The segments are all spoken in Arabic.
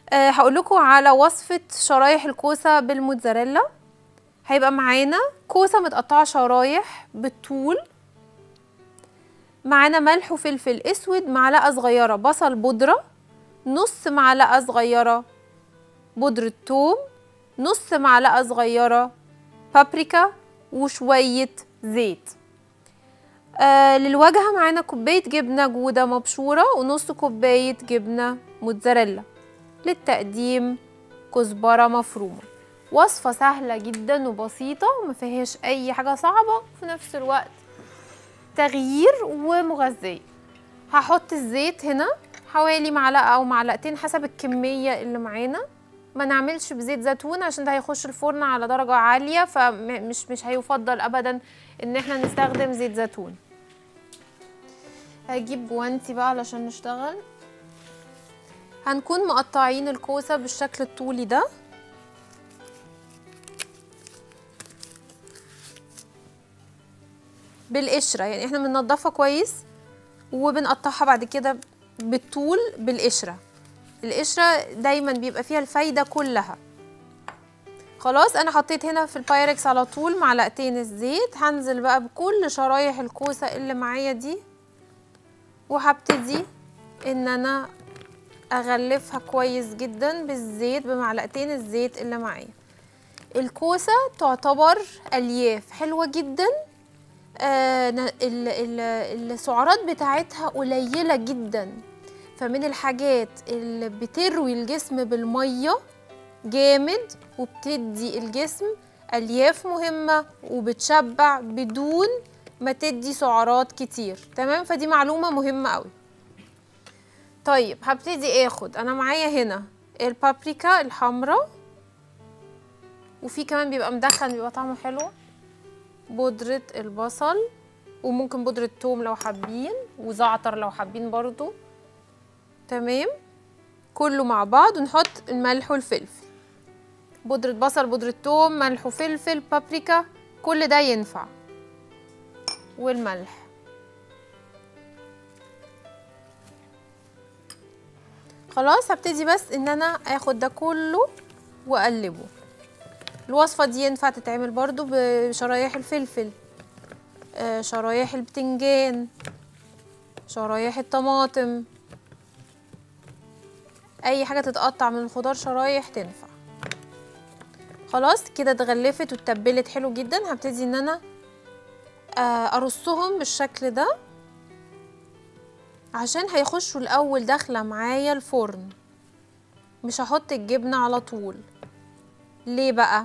هقول لكم على وصفة شرايح الكوسة بالموتزاريلا. هيبقى معانا كوسة متقطعة شرايح بالطول، معانا ملح وفلفل اسود، معلقة صغيرة بصل بودرة، نص معلقة صغيرة بودرة ثوم، نص معلقة صغيرة بابريكا، وشوية زيت. للواجهة معانا كوباية جبنة جودة مبشورة ونص كوباية جبنة موتزاريلا. للتقديم كزبرة مفرومة. وصفة سهلة جدا وبسيطة وما فيهاش اي حاجة صعبة، في نفس الوقت تغيير ومغذية. هحط الزيت هنا حوالي معلقة او معلقتين حسب الكمية اللي معانا. ما نعملش بزيت زيتون عشان ده هيخش الفرن على درجة عالية، فمش هيفضل ابدا ان احنا نستخدم زيت زيتون. هجيب جوانتي بقى علشان نشتغل. هنكون مقطعين الكوسة بالشكل الطولي ده، بالقشرة، يعني احنا بننضفها كويس وبنقطعها بعد كده بالطول بالقشرة. القشرة دايما بيبقى فيها الفايدة كلها. خلاص انا حطيت هنا في البايركس على طول معلقتين الزيت. هنزل بقى بكل شرايح الكوسة اللي معايا دي، وهبتدي ان انا اغلفها كويس جدا بالزيت بمعلقتين الزيت اللي معايا. الكوسة تعتبر الياف حلوة جدا، السعرات بتاعتها قليلة جدا، فمن الحاجات اللي بتروي الجسم بالمية جامد، وبتدي الجسم الياف مهمة، وبتشبع بدون ما تدي سعرات كتير. تمام، فدي معلومة مهمة قوي. طيب هبتدي اخد، انا معايا هنا البابريكا الحمراء، وفي كمان بيبقى مدخن بيبقى طعمه حلو، بودرة البصل، وممكن بودرة ثوم لو حابين، وزعتر لو حابين برضو. تمام، كله مع بعض، ونحط الملح والفلفل. بودرة بصل، بودرة ثوم، ملح وفلفل، بابريكا، كل ده ينفع، والملح. خلاص هبتدي بس ان انا اخد ده كله واقلبه. الوصفة دي ينفع تتعمل برضو بشرايح الفلفل، شرايح البتنجان، شرايح الطماطم، اي حاجة تتقطع من الخضار شرايح تنفع. خلاص كده اتغلفت واتبلت حلو جدا. هبتدي ان انا ارصهم بالشكل ده عشان هيخشوا الاول داخله معايا الفرن. مش هحط الجبنه على طول. ليه بقى؟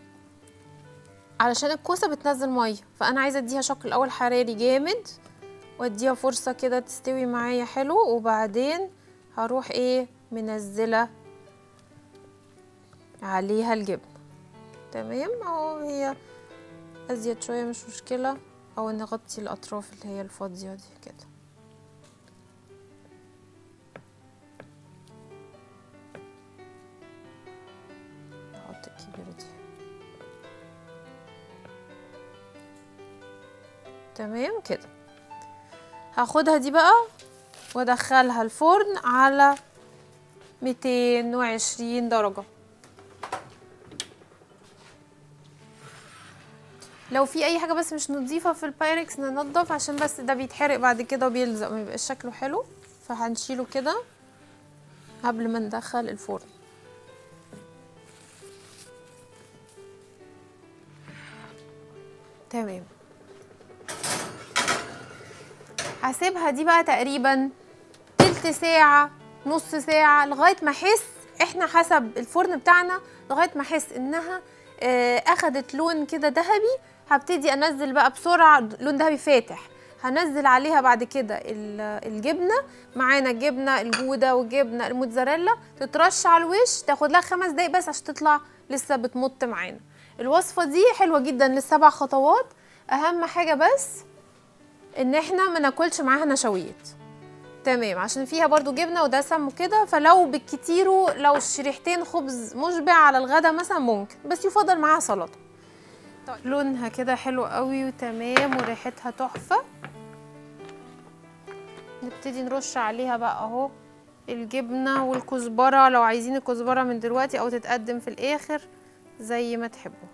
علشان الكوسه بتنزل ميه، فانا عايزه اديها شق الاول حراري جامد، واديها فرصه كده تستوي معايا حلو، وبعدين هروح منزله عليها الجبنه. تمام اهو، هي ازيد شويه مش مشكله، او نغطي الاطراف اللي هي الفاضيه دي كده. نحط الكبيره دي. تمام كده. هاخدها دي بقى وادخلها الفرن على 220 درجة. لو في اي حاجة بس مش نضيفة في البايركس ننضف، عشان بس ده بيتحرق بعد كده وبيلزق ما يبقاش شكله حلو، فهنشيله كده قبل ما ندخل الفرن. تمام، هسيبها دي بقى تقريبا تلت ساعة، نص ساعة، لغاية ما احس، احنا حسب الفرن بتاعنا، لغاية ما احس انها اخدت لون كده ذهبي. هبتدي انزل بقى بسرعة، لون ذهبي فاتح، هنزل عليها بعد كده الجبنة. معانا الجبنة الجودة والجبنة الموتزاريلا، تترش على الوش، تاخد لها 5 دقايق بس عشان تطلع لسه بتمط معانا. الوصفة دي حلوة جدا لل7 خطوات. اهم حاجة بس ان احنا ما ناكلش معاها نشويات. تمام، عشان فيها برضو جبنه ودسم وكده، فلو بالكتيرو لو شريحتين خبز مشبع على الغدا مثلا ممكن، بس يفضل معاها سلطه. طيب لونها كده حلو قوي وتمام وريحتها تحفه. نبتدي نرش عليها بقى اهو الجبنة والكزبرة، لو عايزين الكزبرة من دلوقتي او تتقدم في الاخر زي ما تحبوا.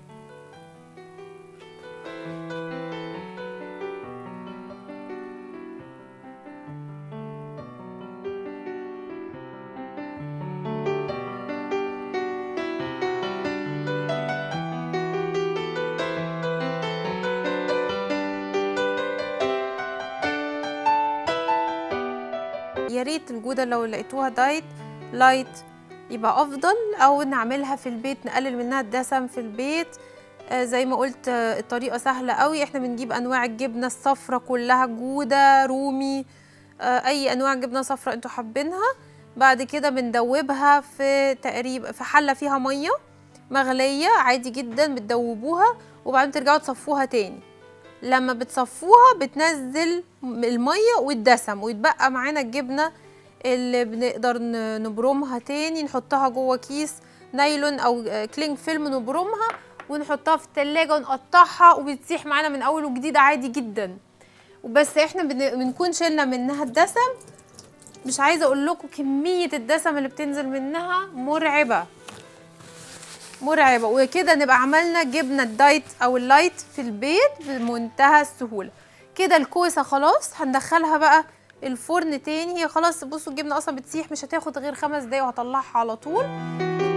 يا ريت الجودة لو لقيتوها لايت يبقى افضل، او نعملها في البيت نقلل منها الدسم في البيت. زي ما قلت الطريقة سهلة قوي. احنا بنجيب انواع الجبنة الصفرة كلها، جودة، رومي، اي انواع جبنة صفرة انتوا حابينها. بعد كده بندوبها في تقريبا في حلة فيها مية مغلية عادي جدا، بتدوبوها وبعدين ترجعوا تصفوها تاني. لما بتصفوها بتنزل المية والدسم، ويتبقى معانا الجبنة اللي بنقدر نبرمها تاني، نحطها جوه كيس نايلون او كلينج فيلم، نبرمها ونحطها في التلاجة ونقطعها وبتسيح معانا من اول وجديد عادي جدا. وبس احنا بنكون شلنا منها الدسم. مش عايزه اقول لكم كميه الدسم اللي بتنزل منها مرعبه مرعبه. وكده نبقى عملنا جبنه الدايت او اللايت في البيت بمنتهى السهوله. كده الكوسه خلاص هندخلها بقى الفرن تاني. هي خلاص بصوا الجبنه اصلا بتسيح، مش هتاخد غير 5 دقايق وهطلعها على طول.